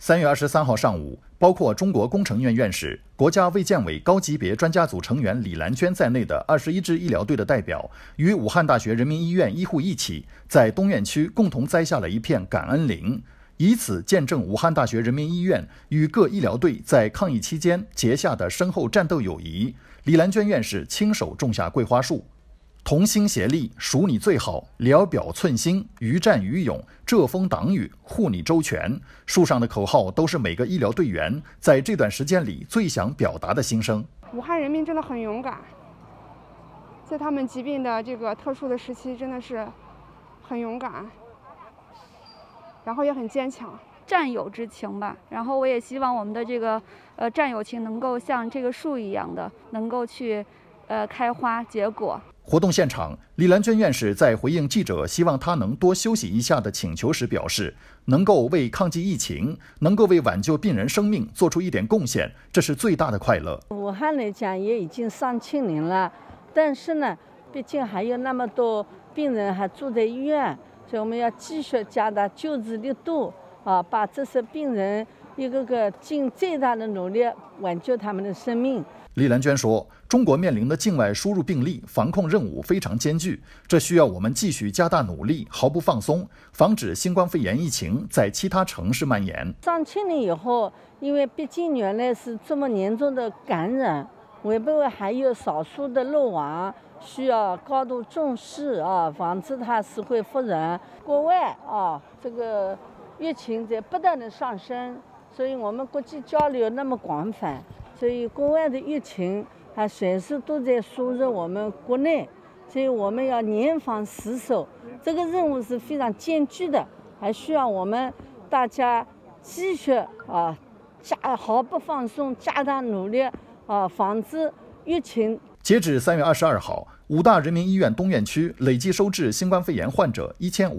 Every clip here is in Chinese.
3月23号上午，包括中国工程院院士、国家卫健委高级别专家组成员李兰娟在内的21支医疗队的代表，与武汉大学人民医院医护一起，在东院区共同栽下了一片感恩林，以此见证武汉大学人民医院与各医疗队在抗疫期间结下的深厚战斗友谊。李兰娟院士亲手种下桂花树。同心协力，属你最好，聊表寸心，于战于勇，遮风挡雨，护你周全。树上的口号都是每个医疗队员在这段时间里最想表达的心声。 武汉人民真的很勇敢，在他们疾病的这个特殊的时期，真的是很勇敢，然后也很坚强。 战友之情吧，然后我也希望我们的这个战友情能够像这个树一样的，能够去开花结果。 活动现场，李兰娟院士在回应记者希望她能多休息一下的请求时表示，能够为抗击疫情，能够为挽救病人生命做出一点贡献，这是最大的快乐。 武汉来讲也已经上清零了，但是呢，毕竟还有那么多病人还住在医院，所以我们要继续加大救治力度啊，把这些病人一个个尽最大的努力挽救他们的生命。 李兰娟说，中国面临的境外输入病例防控任务非常艰巨，这需要我们继续加大努力，毫不放松，防止新冠肺炎疫情在其他城市蔓延。 上清零以后，因为毕竟原来是这么严重的感染，会不会还有少数的漏网，需要高度重视啊，防止它死灰复燃。国外啊，这个疫情在不断的上升，所以我们国际交流那么广泛。所以国外的疫情还随时都在输入我们国内，所以我们要严防死守，这个任务是非常艰巨的，还需要我们大家继续毫不放松，加大努力防治疫情。 截至3月22号，武大人民医院东院区累计收治新冠肺炎患者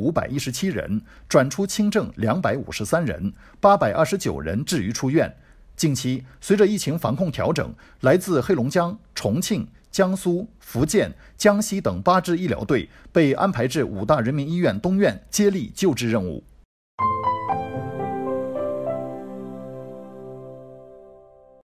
1517人，转出轻症253人，829人治愈出院。近期，随着疫情防控调整，来自黑龙江、重庆、江苏、福建、江西等8支医疗队被安排至武大人民医院东院接力救治任务。